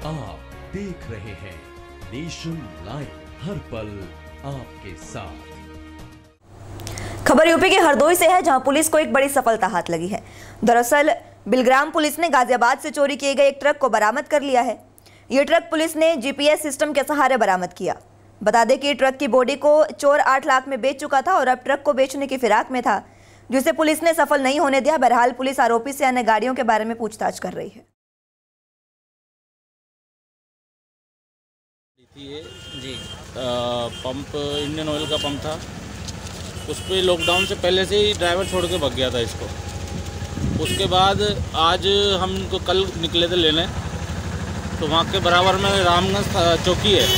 आप देख रहे हैं नेशन लाइव, हर पल आपके साथ। खबर यूपी के हरदोई से है, जहां पुलिस को एक बड़ी सफलता हाथ लगी है। दरअसल बिलग्राम पुलिस ने गाजियाबाद से चोरी किए गए एक ट्रक को बरामद कर लिया है। ये ट्रक पुलिस ने जीपीएस सिस्टम के सहारे बरामद किया। बता दें कि ट्रक की बॉडी को चोर 8 लाख में बेच चुका था और अब ट्रक को बेचने की फिराक में था, जिसे पुलिस ने सफल नहीं होने दिया। बहरहाल पुलिस आरोपी से अन्य गाड़ियों के बारे में पूछताछ कर रही है। जी पंप इंडियन ऑयल का पंप था, उस पर लॉकडाउन से पहले से ही ड्राइवर छोड़ के भाग गया था इसको। उसके बाद आज हम इनको कल निकले थे लेने, तो वहाँ के बराबर में रामगंज चौकी है,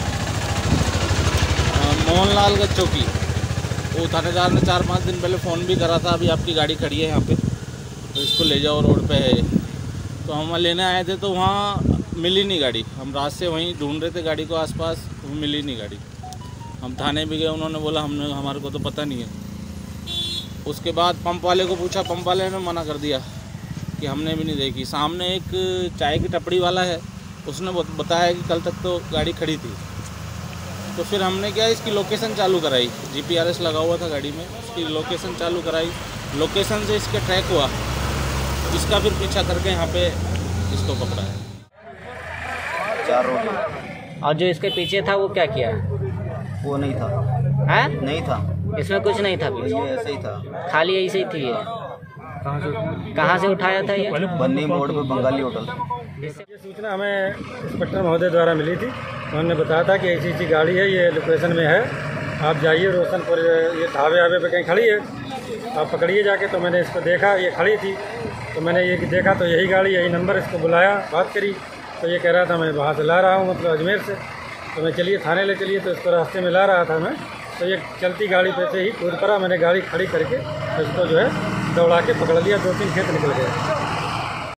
मोहनलालगंज चौकी। वो थानेदार ने 4-5 दिन पहले फ़ोन भी करा था, अभी आपकी गाड़ी खड़ी है यहाँ पे, तो इसको ले जाओ, रोड पे है। तो हम लेने आए थे, तो वहाँ मिली नहीं गाड़ी। हम रात से वहीं ढूंढ रहे थे गाड़ी को आसपास, वो मिली नहीं गाड़ी। हम थाने भी गए, उन्होंने बोला हमारे को तो पता नहीं है। उसके बाद पंप वाले को पूछा, पंप वाले ने मना कर दिया कि हमने भी नहीं देखी। सामने एक चाय की टपड़ी वाला है, उसने बताया कि कल तक तो गाड़ी खड़ी थी। तो फिर हमने क्या, इसकी लोकेशन चालू कराई, जीपीआरएस लगा हुआ था गाड़ी में, उसकी लोकेशन चालू कराई। लोकेशन से इसके ट्रैक हुआ, इसका फिर पीछा करके यहाँ पे इसको पकड़ा है। 4 रोटी। और जो इसके पीछे था वो क्या किया? वो नहीं था। है? नहीं था, इसमें कुछ नहीं था पीछे, ये ऐसे ही था, खाली ऐसे ही थी। ये कहाँ से उठाया था ये? बन्नी मोड़ पे बंगाली होटल। ये सूचना हमें इंस्पेक्टर महोदय द्वारा मिली थी। उन्होंने बताया था कि ऐसी गाड़ी है, ये लोकेशन में है, आप जाइए रोशनपुर, ये ढाबे पे कहीं खड़ी है, आप पकड़िए जाके। तो मैंने इसको देखा, ये खड़ी थी, तो मैंने ये देखा तो यही गाड़ी, यही नंबर, इसको बुलाया, बात करी, तो ये कह रहा था मैं वहाँ से ला रहा हूँ, मतलब अजमेर से। तो मैं चलिए थाने ले चलिए, तो इसको रास्ते में ला रहा था मैं, तो ये चलती गाड़ी पे से ही कूद पड़ा। मैंने गाड़ी खड़ी करके इसको जो है दौड़ा के पकड़ लिया, 2-3 खेत निकल गए।